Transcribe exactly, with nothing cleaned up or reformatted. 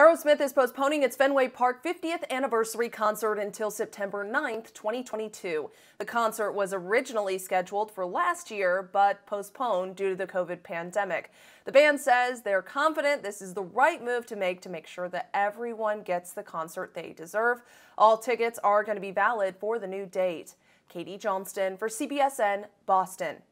Aerosmith is postponing its Fenway Park fiftieth anniversary concert until September ninth, twenty twenty-two. The concert was originally scheduled for last year, but postponed due to the COVID pandemic. The band says they're confident this is the right move to make to make sure that everyone gets the concert they deserve. All tickets are going to be valid for the new date. Katie Johnston for C B S N, Boston.